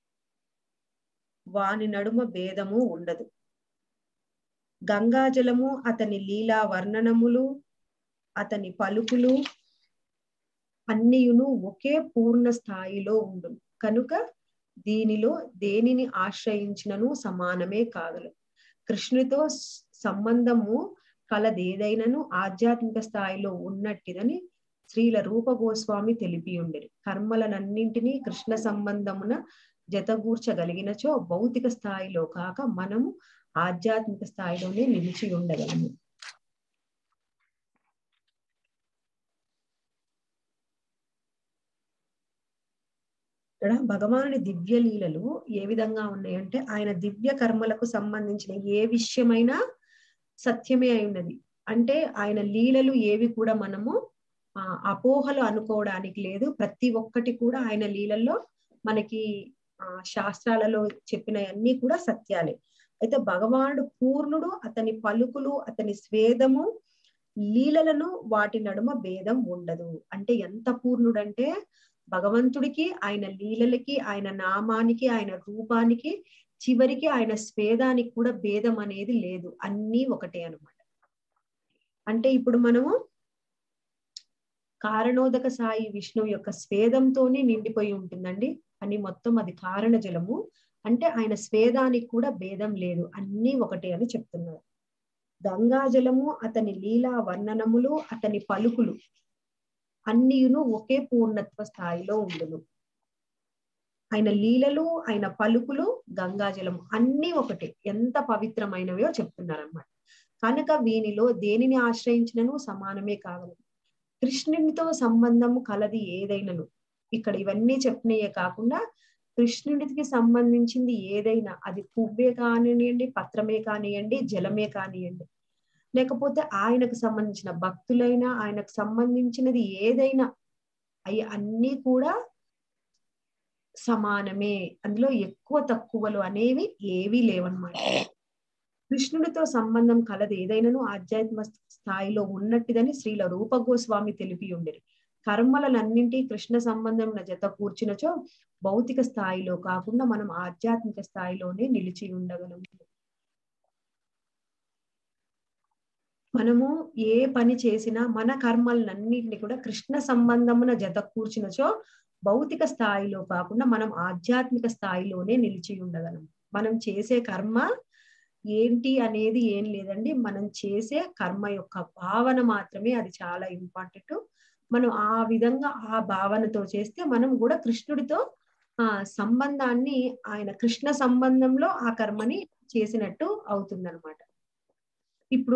వాని నడుమ భేదము ఉండదు. గంగాజలము అతని లీలా వర్ణనములు, అతని పలుకులు అన్నియును ఒకే పూర్ణ స్థాయిలో ఉండును. కనుక దీనిలో దేనిని ఆశ్రయించినను సమానమే కాగలదు. కృష్ణుడితో సంబంధము కలదేదైనను ఆధ్యాత్మిక స్థాయిలో ఉన్నట్టిదని శ్రీల రూప గోస్వామి తెలిపి ఉండేది. కర్మలనన్నింటినీ కృష్ణ సంబంధమున జతగూర్చగలిగినచో భౌతిక స్థాయిలో కాక మనము ఆధ్యాత్మిక స్థాయిలోనే నిలిచి ఉండగలము. ఇక్కడ భగవానుడి దివ్య లీలలు ఏ విధంగా ఉన్నాయంటే ఆయన దివ్య కర్మలకు సంబంధించిన ఏ విషయమైనా సత్యమే అయి ఉన్నది. అంటే ఆయన లీలలు ఏవి కూడా మనము అపోహలు అనుకోవడానికి లేదు. ప్రతి ఒక్కటి కూడా ఆయన లీలల్లో మనకి శాస్త్రాలలో చెప్పినవన్నీ కూడా సత్యాలే. అయితే భగవానుడు పూర్ణుడు, అతని పలుకులు, అతని స్వేదము, లీలలను వాటి నడుమ భేదం ఉండదు. అంటే ఎంత పూర్ణుడంటే భగవంతుడికి, ఆయన లీలలకి, ఆయన నామానికి, ఆయన రూపానికి, చివరికి ఆయన స్వేదానికి కూడా భేదం అనేది లేదు. అన్నీ ఒకటే అన్నమాట. అంటే ఇప్పుడు మనము కారణోదక సాయి విష్ణువు యొక్క స్వేదంతోనే నిండిపోయి ఉంటుందండి. అని మొత్తం అది కారణ జలము. అంటే ఆయన స్వేదానికి కూడా భేదం లేదు, అన్నీ ఒకటే అని చెప్తున్నారు. గంగాజలము, అతని లీలా వర్ణనములు, అతని పలుకులు అన్నీయును ఒకే పూర్ణత్వ స్థాయిలో ఉండును. ఆయన లీలలు, ఆయన పలుకులు, గంగాజలము అన్నీ ఒకటే, ఎంత పవిత్రమైనవో చెప్తున్నారన్నమాట. కనుక వీనిలో దేనిని ఆశ్రయించినను సమానమే కాగలదు. కృష్ణునితో సంబంధము కలది ఏదైనను, ఇక్కడ ఇవన్నీ చెప్పినయే కాకుండా కృష్ణుడికి సంబంధించింది ఏదైనా, అది పువ్వే కానివ్వండి, పత్రమే కానివ్వండి, జలమే కానివ్వండి, లేకపోతే ఆయనకు సంబంధించిన భక్తులైనా, ఆయనకు సంబంధించినది ఏదైనా, అవి అన్నీ కూడా సమానమే. అందులో ఎక్కువ తక్కువలు అనేవి ఏవీ లేవన్నమాట. కృష్ణుడితో సంబంధం కలది ఏదైనాను ఆధ్యాత్మిక స్థాయిలో ఉన్నట్టుదని శ్రీల రూప గోస్వామి తెలిపి ఉండేది. కర్మలనన్నింటి కృష్ణ సంబంధం జత కూర్చునచో భౌతిక స్థాయిలో కాకుండా మనం ఆధ్యాత్మిక స్థాయిలోనే నిలిచి ఉండగలము. మనము ఏ పని చేసినా మన కర్మలన్నింటినీ కూడా కృష్ణ సంబంధమున జత కూర్చునచో భౌతిక స్థాయిలో కాకుండా మనం ఆధ్యాత్మిక స్థాయిలోనే నిలిచి ఉండగలము. మనం చేసే కర్మ ఏంటి అనేది ఏం లేదండి, మనం చేసే కర్మ యొక్క భావన మాత్రమే అది చాలా ఇంపార్టెంట్. మనం ఆ విధంగా ఆ భావనతో చేస్తే మనం కూడా కృష్ణుడితో సంబంధాన్ని, ఆయన కృష్ణ సంబంధంలో ఆ కర్మని చేసినట్టు అవుతుందన్నమాట. ఇప్పుడు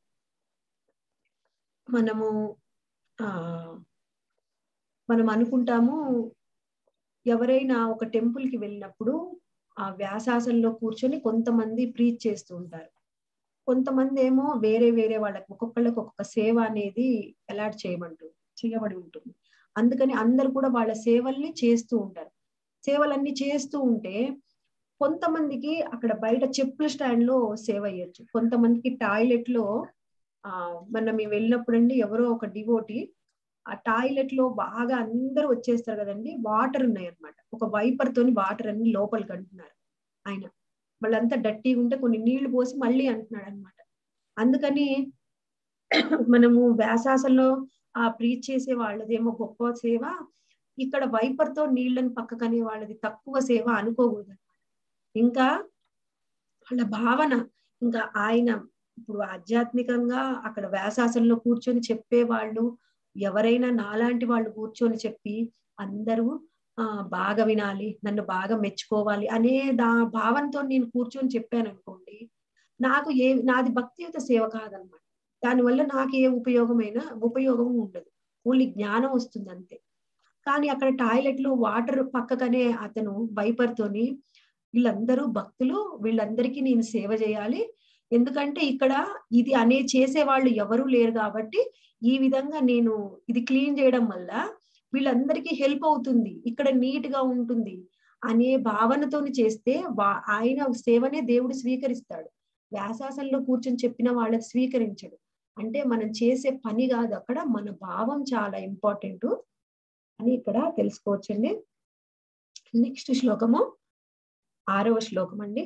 మనం అనుకుంటాము, ఎవరైనా ఒక టెంపుల్ కి వెళ్ళినప్పుడు ఆ వ్యాసాసనంలో కూర్చొని కొంతమంది ప్రీచ్ చేస్తూ ఉంటారు, కొంతమంది ఏమో వేరే వేరే వాళ్ళకి ఒక్కొక్కళ్ళకి ఒక్కొక్క సేవ అనేది అలాట్ చేయబడి ఉంటుంది. అందుకని అందరు కూడా వాళ్ళ సేవల్ని చేస్తూ ఉంటారు. సేవలన్నీ చేస్తూ ఉంటే కొంతమందికి అక్కడ బయట చెప్పుల స్టాండ్ లో సేవ అయ్యొచ్చు, కొంతమందికి టాయిలెట్ లో మొన్న మేము వెళ్ళినప్పుడు అండి, ఎవరో ఒక డివోటీ ఆ టాయిలెట్ లో బాగా అందరూ వచ్చేస్తారు కదండి, వాటర్ ఉన్నాయి అన్నమాట, ఒక వైపర్ తోని వాటర్ అన్ని లోపలికి అంటున్నారు. ఆయన వాళ్ళంతా డట్టీగా ఉంటే కొన్ని నీళ్లు పోసి మళ్ళీ అంటున్నాడు అనమాట. అందుకని మనము వ్యాసాసంలో ప్రీచ్ చేసే వాళ్ళదేమో గొప్ప సేవ, ఇక్కడ వైపర్ తో నీళ్లను పక్కకనే వాళ్ళది తక్కువ సేవ అనుకోకూడదు అనమాట. ఇంకా వాళ్ళ భావన, ఇంకా ఆయన ఇప్పుడు ఆధ్యాత్మికంగా అక్కడ వ్యాసాసంలో కూర్చొని చెప్పే వాళ్ళు ఎవరైనా నాలాంటి వాళ్ళు కూర్చొని చెప్పి అందరూ బాగా వినాలి, నన్ను బాగా మెచ్చుకోవాలి అనే భావంతో నేను కూర్చొని చెప్పాను అనుకోండి, నాది భక్తియుత సేవ కాదనమాట. దానివల్ల నాకు ఏ ఉపయోగం ఉండదు, ఓన్లీ జ్ఞానం వస్తుంది అంతే. కానీ అక్కడ టాయిలెట్ లో వాటర్ పక్కకనే అతను వైపర్ తోని వీళ్ళందరూ భక్తులు, వీళ్ళందరికీ నేను సేవ చేయాలి, ఎందుకంటే ఇక్కడ ఇది చేసే వాళ్ళు ఎవరూ లేరు కాబట్టి ఈ విధంగా నేను ఇది క్లీన్ చేయడం వల్ల వీళ్ళందరికీ హెల్ప్ అవుతుంది, ఇక్కడ నీట్ గా ఉంటుంది అనే భావనతోని చేస్తే ఆయన సేవనే దేవుడు స్వీకరిస్తాడు. వ్యాసాసంలో కూర్చొని చెప్పిన వాళ్ళకి స్వీకరించడు. అంటే మనం చేసే పని కాదు, అక్కడ మన భావం చాలా ఇంపార్టెంట్ అని ఇక్కడ తెలుసుకోవచ్చండి. నెక్స్ట్ శ్లోకము 6వ శ్లోకం అండి.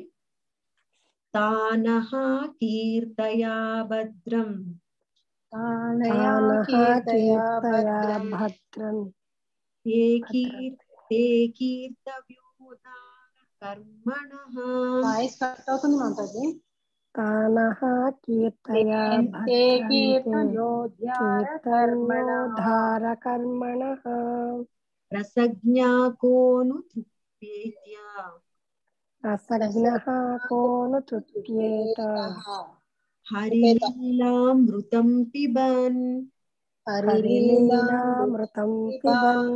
తానః కీర్తయా భద్రం భద్రం ते कीर्तव्योदाः కర్మణః వాయిస్ కట్ అవుతుంది మాతాజీ. తానః కీర్తయా తే భద్రంతే కీర్తయోధ్యార కర్మణః కీర్తన్యోద్ధార కర్మణః రసజ్ఞాకోను తృప్యేత్య రసజ్ఞః కోను తృప్యేత హరిలీలామృతం పిబన్. హరిలీలామృతం పిబన్.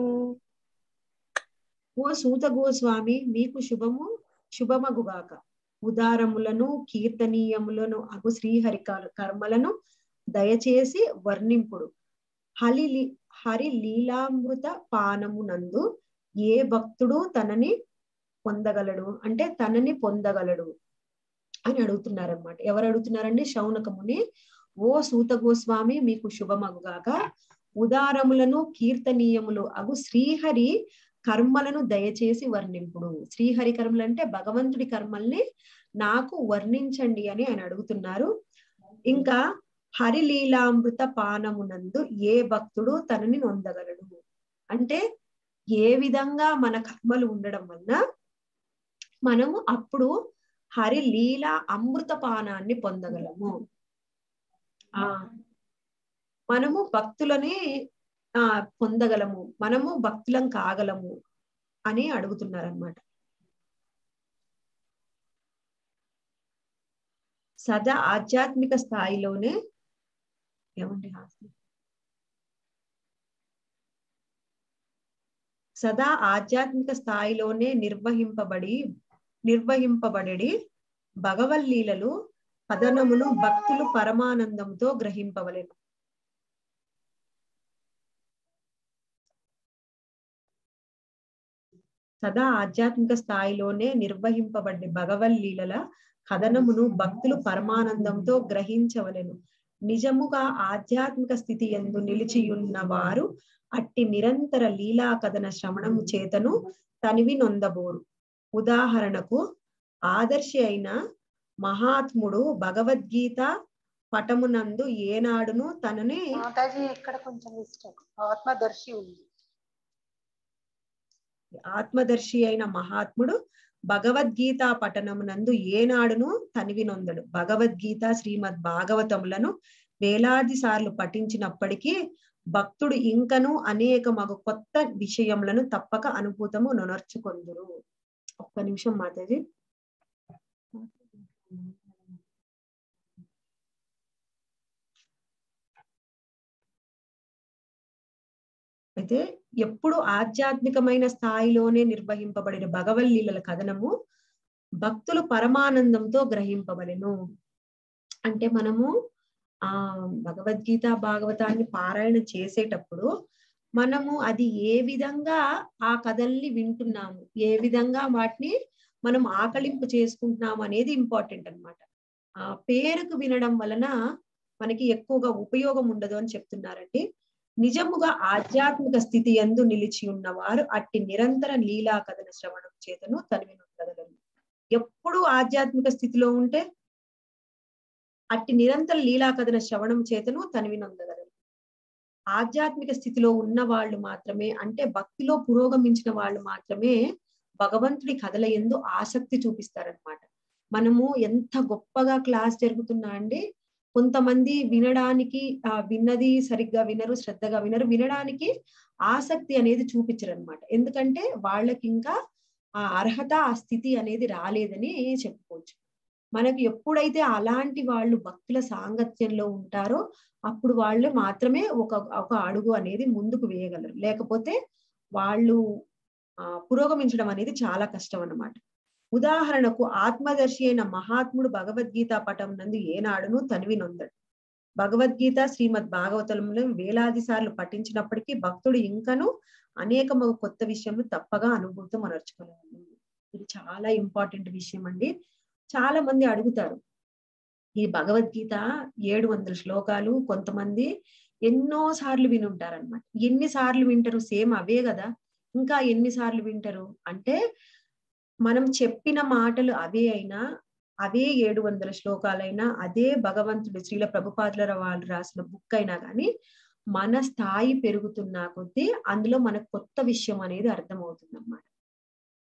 ఓ సూత గోస్వామి, మీకు శుభమగుగాక. ఉదారములను కీర్తనీయములను అగు శ్రీహరి కర్మలను దయచేసి వర్ణింపుడు. హరి లీలామృత పానమునందు ఏ భక్తుడు తనని పొందగలడు అంటే తనని పొందగలడు అని అడుగుతున్నారనమాట. ఎవరు అడుగుతున్నారండి? శౌనకముని. ఓ సూత గోస్వామి, మీకు శుభమగుగాక. ఉదారములను కీర్తనీయములు అగు శ్రీహరి కర్మలను దయచేసి వర్ణింపుడు. శ్రీహరి కర్మలు అంటే భగవంతుడి కర్మల్ని నాకు వర్ణించండి అని ఆయన అడుగుతున్నారు. ఇంకా హరిలీలామృత పానమునందు ఏ భక్తుడు తనని నొందగలడు అంటే ఏ విధంగా మన కర్మలు ఉండడం వలన మనము అప్పుడు హరిలీల అమృత పానాన్ని పొందగలము. మనము భక్తులని పొందగలము, మనము భక్తులం కాగలము అని అడుగుతున్నారనమాట. సదా ఆధ్యాత్మిక స్థాయిలోనే ఏమండి సదా ఆధ్యాత్మిక స్థాయిలోనే నిర్వహింపబడి భగవల్లీలలు కథనమును భక్తులు పరమానందంతో గ్రహింపవలెను. సదా ఆధ్యాత్మిక స్థాయిలోనే నిర్వహింపబడి భగవల్లీలల కథనమును భక్తులు పరమానందంతో గ్రహించవలెను. నిజముగా ఆధ్యాత్మిక స్థితి యందు నిలిచియున్న వారు అట్టి నిరంతర లీలా కథన శ్రవణము చేతను తనివి నొందబోరు. ఉదాహరణకు ఆదర్శి అయిన మహాత్ముడు భగవద్గీత పటమునందు ఏనాడును తనని మాతాజీ ఇక్కడ కొంచెం మిస్టేక్, ఆత్మదర్శి ఉంది. ఆత్మదర్శి అయిన మహాత్ముడు భగవద్గీత పఠనమునందు ఏనాడును తనివి నొందడు. భగవద్గీత శ్రీమద్ భాగవతములను వేలాది సార్లు పఠించినప్పటికీ భక్తుడు ఇంకను అనేక మగు కొత్త విషయములను తప్పక అనుభూతము నొనర్చుకొందురు. ఒక్క నిమిషం మాతాజీ. అయితే ఎప్పుడు ఆధ్యాత్మికమైన స్థాయిలోనే నిర్వహింపబడిన భగవల్లీలల కథనము భక్తులు పరమానందంతో గ్రహింపబడెను. అంటే మనము భగవద్గీత భాగవతాన్ని పారాయణ చేసేటప్పుడు మనము అది ఏ విధంగా ఆ కథల్ని వింటున్నాము, ఏ విధంగా వాటిని మనం ఆకలింపు చేసుకుంటున్నాము అనేది ఇంపార్టెంట్ అన్నమాట. పేరుకు వినడం వలన మనకి ఎక్కువగా ఉపయోగం ఉండదు అని చెప్తున్నారండి. నిజముగా ఆధ్యాత్మిక స్థితి యందు నిలిచి ఉన్నవారు అట్టి నిరంతర లీలా కథన శ్రవణం చేతను తనివి నొందగలరు. ఎప్పుడు ఆధ్యాత్మిక స్థితిలో ఉంటే అట్టి నిరంతర లీలా కథన శ్రవణం చేతను తనివి నొందగలరు. ఆధ్యాత్మిక స్థితిలో ఉన్న వాళ్ళు మాత్రమే, అంటే భక్తిలో పురోగమించిన వాళ్ళు మాత్రమే భగవంతుడి కథల యందు ఆసక్తి చూపిస్తారనమాట. మనము ఎంత గొప్పగా క్లాస్ జరుగుతున్నా అండి, కొంతమంది వినడానికి విన్నది సరిగ్గా వినరు, శ్రద్ధగా వినరు, వినడానికి ఆసక్తి అనేది చూపించరు అనమాట. ఎందుకంటే వాళ్ళకి ఇంకా ఆ అర్హత, ఆ స్థితి అనేది రాలేదని చెప్పుకోవచ్చు. మనకి ఎప్పుడైతే అలాంటి వాళ్ళు భక్తుల సాంగత్యంలో ఉంటారో అప్పుడు వాళ్ళు మాత్రమే ఒక అడుగు అనేది ముందుకు వేయగలరు. లేకపోతే వాళ్ళు పురోగమించడం అనేది చాలా కష్టం అన్నమాట. ఉదాహరణకు ఆత్మదర్శి అయిన మహాత్ముడు భగవద్గీత పటం నందు ఏనాడును తనివి నొందడు. భగవద్గీత శ్రీమద్ భాగవతంలో వేలాది సార్లు పఠించినప్పటికీ భక్తుడు ఇంకను అనేక కొత్త విషయంలో తప్పగా అనుభూతం అనర్చుకోలేదు. ఇది చాలా ఇంపార్టెంట్ విషయం అండి. చాలా మంది అడుగుతారు, ఈ భగవద్గీత 700 శ్లోకాలు కొంతమంది ఎన్నో సార్లు వినుంటారనమాట. ఎన్నిసార్లు వింటారు? సేమ్ అవే కదా, ఇంకా ఎన్నిసార్లు వింటారు అంటే మనం చెప్పిన మాటలు అవే అయినా, అవే 700 శ్లోకాలైనా, అదే భగవంతుడు శ్రీల ప్రభుపాదుల వాళ్ళు రాసిన బుక్ అయినా కానీ మన స్థాయి పెరుగుతున్నా కొద్దీ అందులో మనకు కొత్త విషయం అనేది అర్థమవుతుంది అన్నమాట.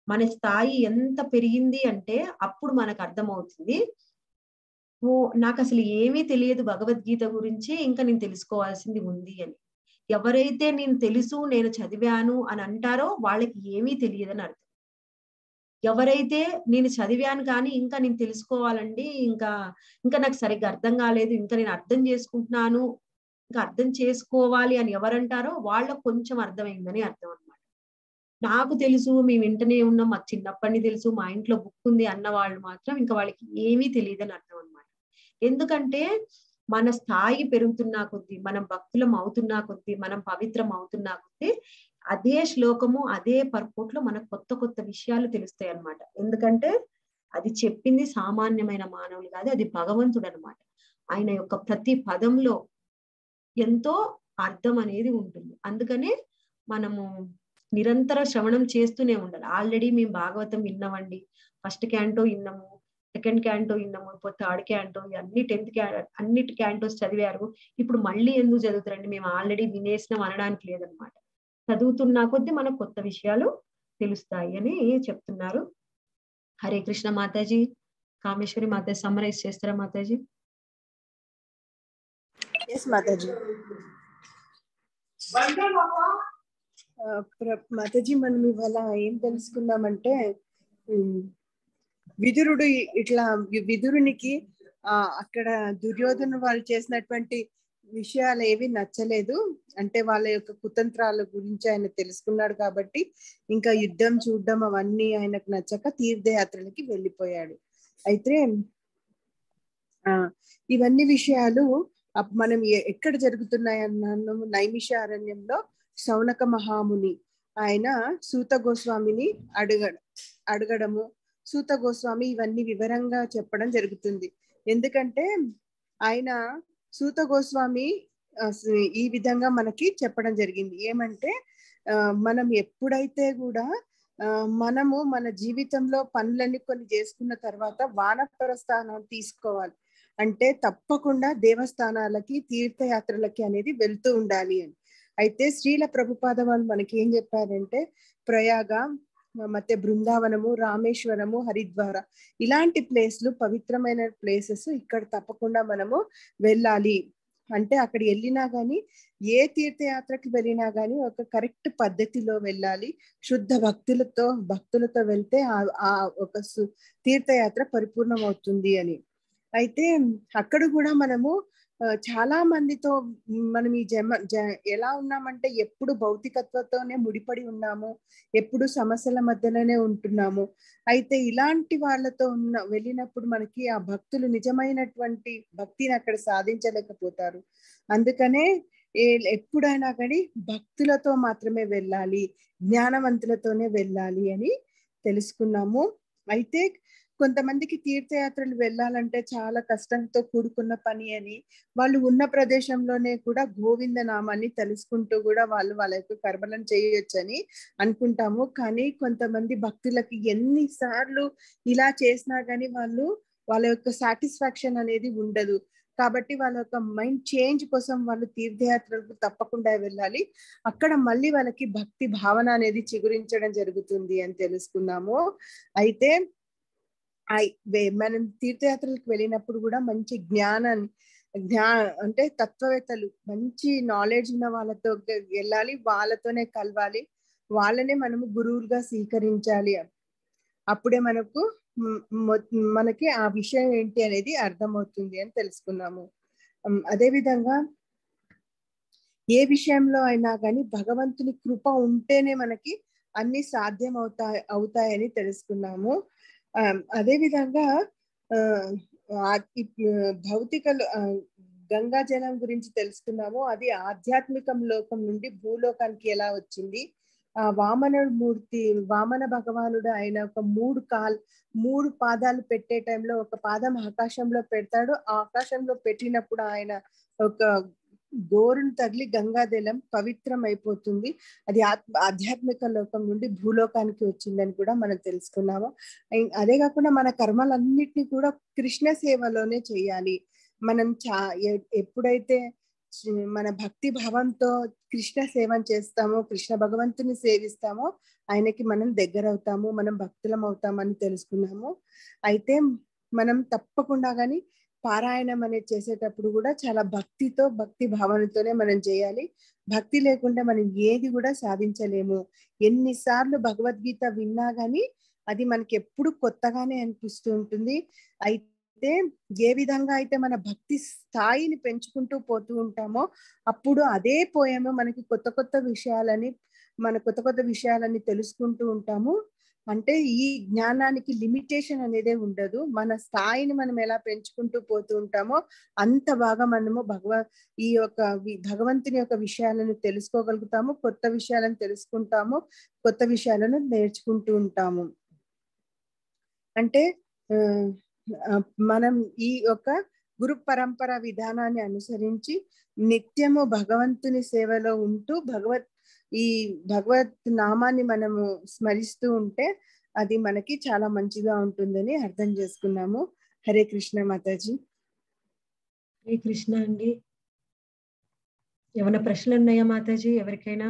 మన స్థాయి ఎంత పెరిగింది అంటే అప్పుడు మనకు అర్థమవుతుంది, ఓ నాకు అసలు ఏమీ తెలియదు భగవద్గీత గురించి, ఇంకా నేను తెలుసుకోవాల్సింది ఉంది అని. ఎవరైతే నేను చదివాను అని అంటారో వాళ్ళకి ఏమీ తెలియదని అర్థం. ఎవరైతే నేను చదివాను కానీ ఇంకా నేను తెలుసుకోవాలండి, ఇంకా ఇంకా నాకు సరిగ్గా అర్థం కాలేదు, ఇంకా నేను అర్థం చేసుకుంటున్నాను, ఇంకా అర్థం చేసుకోవాలి అని ఎవరంటారో వాళ్ళకు కొంచెం అర్థమైందని అర్థం అన్నమాట. నాకు తెలుసు, మేము వింటనే ఉన్నాం, మాకు చిన్నప్పటి తెలుసు, మా ఇంట్లో బుక్ ఉంది అన్న వాళ్ళు మాత్రం ఇంకా వాళ్ళకి ఏమీ తెలియదని అర్థం అన్నమాట. ఎందుకంటే మన స్థాయి పెరుగుతున్నా కొద్దీ, మనం భక్తులం అవుతున్నా కొద్దీ, మనం పవిత్రం అవుతున్నా కొద్దీ అదే శ్లోకము అదే పర్పోట్లో మనకు కొత్త కొత్త విషయాలు తెలుస్తాయి అన్నమాట. ఎందుకంటే అది చెప్పింది సామాన్యమైన మానవులు కాదు, అది భగవంతుడు అన్నమాట. ఆయన యొక్క ప్రతి పదంలో ఎంతో అర్థం అనేది ఉంటుంది. అందుకనే మనము నిరంతర శ్రవణం చేస్తూనే ఉండాలి. ఆల్రెడీ మేము భాగవతం విన్నామండి, ఫస్ట్ క్యాంటో విన్నాము, సెకండ్ క్యాంటో విన్నాము, ఇప్పుడు థర్డ్ క్యాంటో, అన్ని 10th అన్నిటి క్యాంటోస్ చదివారు, ఇప్పుడు మళ్ళీ ఎందుకు చదువుతారండి, మేము ఆల్రెడీ వినేసినాం అనడానికి లేదనమాట. చదువుతున్నా కొద్దీ మనకు కొత్త విషయాలు తెలుస్తాయి అని చెప్తున్నారు. హరే కృష్ణ మాతాజీ. కామేశ్వరి మాతాజీ సమ్మరైజ్ చేస్తారా మాతాజీ? మాతాజీ. మాతాజీ, మనం ఇవాళ ఏం తెలుసుకున్నామంటే, విదురునికి అక్కడ దుర్యోధన వాళ్ళు చేసినటువంటి విషయాలు ఏవి నచ్చలేదు. అంటే వాళ్ళ యొక్క కుతంత్రాల గురించి ఆయన తెలుసుకున్నాడు కాబట్టి ఇంకా యుద్ధం చూడడం అవన్నీ ఆయనకు నచ్చక తీర్థయాత్రలకి వెళ్ళిపోయాడు. అయితే ఇవన్నీ విషయాలు మనం ఎక్కడ జరుగుతున్నాయన్నాను, నైమిషారణ్యంలో శౌనక మహాముని ఆయన సూత గోస్వామిని అడగడము, సూత గోస్వామి ఇవన్నీ వివరంగా చెప్పడం జరుగుతుంది. ఎందుకంటే ఆయన సూత గోస్వామి ఈ విధంగా మనకి చెప్పడం జరిగింది. ఏమంటే మనం ఎప్పుడైతే కూడా మనము మన జీవితంలో పనులన్నీ కొన్ని చేసుకున్న తర్వాత వానప్రస్థానం తీసుకోవాలి, అంటే తప్పకుండా దేవస్థానాలకి తీర్థయాత్రలకి అనేది వెళ్తూ ఉండాలి అని. అయితే శ్రీల ప్రభుపాద వాళ్ళు మనకి ఏం చెప్పారంటే, ప్రయాగ, ಮತ್ತೆ బృందావనము, రామేశ్వరము, హరిద్వార ఇలాంటి ప్లేస్లు పవిత్రమైన ప్లేసెస్, ఇక్కడ తప్పకుండా మనము వెళ్ళాలి. అంటే అక్కడ వెళ్ళినా గానీ, ఏ తీర్థయాత్రకి వెళ్ళినా గానీ ఒక కరెక్ట్ పద్ధతిలో వెళ్ళాలి, శుద్ధ భక్తులతో వెళ్తే ఆ ఒక తీర్థయాత్ర పరిపూర్ణం అవుతుంది అని. అయితే అక్కడ కూడా మనము చాలా మందితో మనం ఈ ఎలా ఉన్నామంటే ఎప్పుడు భౌతికత్వంతోనే ముడిపడి ఉన్నాము, ఎప్పుడు సమస్యల మధ్యలోనే ఉంటున్నాము. అయితే ఇలాంటి వాళ్ళతో వెళ్ళినప్పుడు మనకి ఆ భక్తులు నిజమైనటువంటి భక్తిని అక్కడ సాధించలేకపోతారు. అందుకనే ఎప్పుడైనా కానీ భక్తులతో మాత్రమే వెళ్ళాలి, జ్ఞానవంతులతోనే వెళ్ళాలి అని తెలుసుకున్నాము. అయితే కొంతమందికి తీర్థయాత్రలు వెళ్ళాలంటే చాలా కష్టంతో కూడుకున్న పని అని, వాళ్ళు ఉన్న ప్రదేశంలోనే కూడా గోవింద నామాన్ని తెలుసుకుంటూ కూడా వాళ్ళ యొక్క కర్మలను చేయొచ్చని అనుకుంటాము. కానీ కొంతమంది భక్తులకి ఎన్నిసార్లు ఇలా చేసినా కానీ వాళ్ళ యొక్క సాటిస్ఫాక్షన్ అనేది ఉండదు. కాబట్టి వాళ్ళ యొక్క మైండ్ చేంజ్ కోసం వాళ్ళు తీర్థయాత్రలకు తప్పకుండా వెళ్ళాలి. అక్కడ మళ్ళీ వాళ్ళకి భక్తి భావన అనేది చిగురించడం జరుగుతుంది అని తెలుసుకున్నాము. అయితే మనం తీర్థయాత్రలకు వెళ్ళినప్పుడు కూడా మంచి అంటే తత్వవేత్తలు, మంచి నాలెడ్జ్ ఉన్న వాళ్ళతో వెళ్ళాలి, వాళ్ళతోనే కలవాలి, వాళ్ళనే మనము గురువులుగా స్వీకరించాలి. అప్పుడే మనకి ఆ విషయం ఏంటి అనేది అర్థమవుతుంది అని తెలుసుకున్నాము. అదే విధంగా ఏ విషయంలో అయినా కానీ భగవంతుని కృప ఉంటేనే మనకి అన్ని సాధ్యం అవుతాయని తెలుసుకున్నాము. అదే విధంగా గంగా జలం గురించి తెలుసుకున్నాము. అది ఆధ్యాత్మిక లోకం నుండి భూలోకానికి ఎలా వచ్చింది. వామన భగవానుడు ఆయన ఒక మూడు పాదాలు పెట్టే టైంలో ఒక పాదం ఆకాశంలో పెడతాడు. ఆ ఆకాశంలో పెట్టినప్పుడు ఆయన ఒక గోరును తగిలి గంగాజలం పవిత్రం అయిపోతుంది. అది ఆధ్యాత్మిక లోకం నుండి భూలోకానికి వచ్చిందని కూడా మనం తెలుసుకున్నాము. అదే కాకుండా మన కర్మలన్నిటినీ కూడా కృష్ణ సేవలోనే చేయాలి. మనం ఎప్పుడైతే మన భక్తి భావంతో కృష్ణ సేవం చేస్తామో, కృష్ణ భగవంతుని సేవిస్తామో ఆయనకి మనం దగ్గర అవుతాము, మనం భక్తులం అవుతామని తెలుసుకున్నాము. అయితే మనం తప్పకుండా కానీ పారాయణం అనేది చేసేటప్పుడు కూడా చాలా భక్తితో, భక్తి భావనతోనే మనం చేయాలి. భక్తి లేకుండా మనం ఏది కూడా సాధించలేము. ఎన్నిసార్లు భగవద్గీత విన్నా గానీ అది మనకి ఎప్పుడు కొత్తగానే అనిపిస్తూ ఉంటుంది. అయితే ఏ విధంగా అయితే మన భక్తి స్థాయిని పెంచుకుంటూ పోతూ ఉంటామో అప్పుడు అదే పోయము మనకి కొత్త కొత్త విషయాలని తెలుసుకుంటూ ఉంటాము. అంటే ఈ జ్ఞానానికి లిమిటేషన్ అనేదే ఉండదు. మన స్థాయిని మనం ఎలా పెంచుకుంటూ పోతూ ఉంటామో అంత బాగా మనము భగవంతుని యొక్క విషయాలను తెలుసుకోగలుగుతాము, కొత్త విషయాలను తెలుసుకుంటాము, కొత్త విషయాలను నేర్చుకుంటూ ఉంటాము. అంటే మనం ఈ యొక్క గురు పరంపర విధానాన్ని అనుసరించి నిత్యము భగవంతుని సేవలో ఉంటూ భగవత్ నామాన్ని మనము స్మరిస్తూ ఉంటే అది మనకి చాలా మంచిగా ఉంటుందని అర్థం చేసుకున్నాము. హరే కృష్ణ మాతాజీ. హరే కృష్ణ అండి. ఏమైనా ప్రశ్నలు ఉన్నాయా మాతాజీ ఎవరికైనా?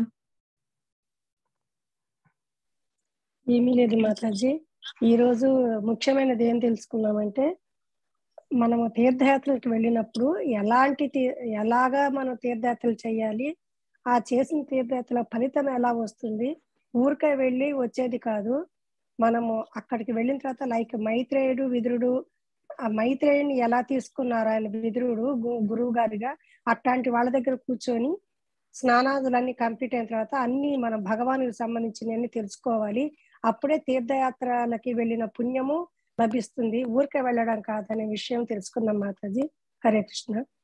ఏమీ లేదు మాతాజీ. ఈ రోజు ముఖ్యమైనది ఏం తెలుసుకున్నామంటే, మనము తీర్థయాత్రలకు వెళ్ళినప్పుడు ఎలాగా మనం తీర్థయాత్రలు చేయాలి, ఆ చేసిన తీర్థయాత్రల ఫలితం ఎలా వస్తుంది, ఊరికే వెళ్ళి వచ్చేది కాదు. మనము అక్కడికి వెళ్ళిన తర్వాత లైక్ మైత్రేయుడు విదురుడు, ఆ మైత్రేయుని ఎలా తీసుకున్నారు ఆయన విదురుడు గురువు గారిగా, అట్లాంటి వాళ్ళ దగ్గర కూర్చొని స్నానాదులన్నీ కంప్లీట్ అయిన తర్వాత అన్ని మనం భగవానుకి సంబంధించినవన్నీ తెలుసుకోవాలి. అప్పుడే తీర్థయాత్రలకి వెళ్ళిన పుణ్యము లభిస్తుంది, ఊరికే వెళ్ళడం కాదనే విషయం తెలుసుకున్నాం మాతాజీ. హరే కృష్ణ.